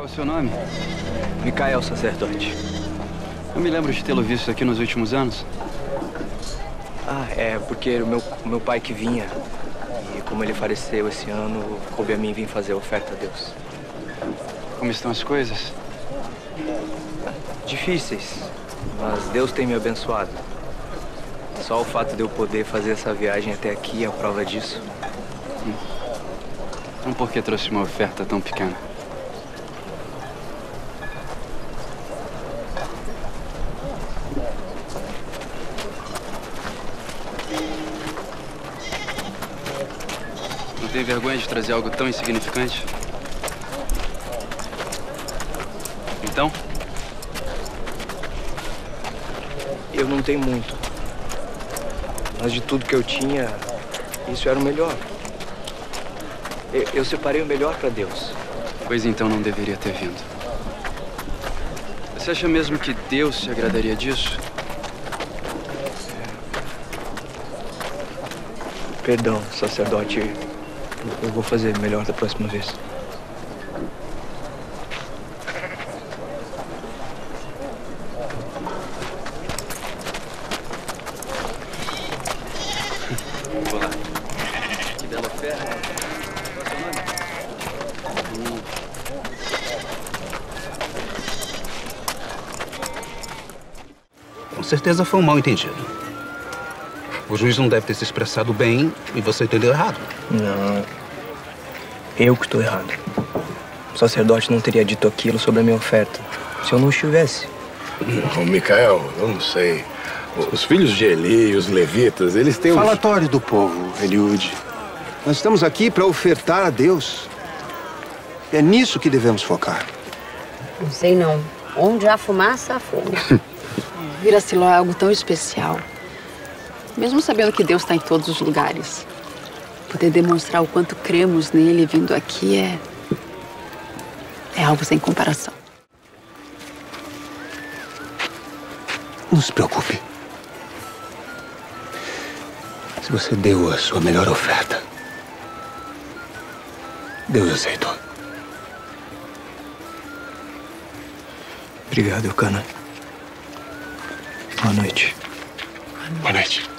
seu nome? Micael, sacerdote. Eu me lembro de tê-lo visto aqui nos últimos anos. Ah, é porque o meu pai que vinha. E como ele faleceu esse ano, coube a mim vir fazer a oferta a Deus. Como estão as coisas? Difíceis, mas Deus tem me abençoado. Só o fato de eu poder fazer essa viagem até aqui é a prova disso. Então por que trouxe uma oferta tão pequena? Não tem vergonha de trazer algo tão insignificante? Então? Eu não tenho muito. Mas de tudo que eu tinha, isso era o melhor. Eu separei o melhor para Deus. Pois então não deveria ter vindo. Você acha mesmo que Deus se agradaria disso? Perdão, sacerdote. Eu vou fazer melhor da próxima vez. Vou lá. Que bela oferta. Qual é o seu nome? Com certeza foi um mal-entendido. O juiz não deve ter se expressado bem e você entendeu errado. Não. Eu que estou errado. O sacerdote não teria dito aquilo sobre a minha oferta se eu não estivesse. Não, Micael, eu não sei. Os filhos de Eli, os levitas, eles têm Falatório do povo, Eliúde. Nós estamos aqui para ofertar a Deus. É nisso que devemos focar. Não sei não. Onde há fumaça, há fogo. Vir a Siló é algo tão especial. Mesmo sabendo que Deus está em todos os lugares. Poder demonstrar o quanto cremos nele vindo aqui é algo sem comparação. Não se preocupe. Se você deu a sua melhor oferta, Deus aceitou. Obrigado, Eucana. Boa noite. Boa noite.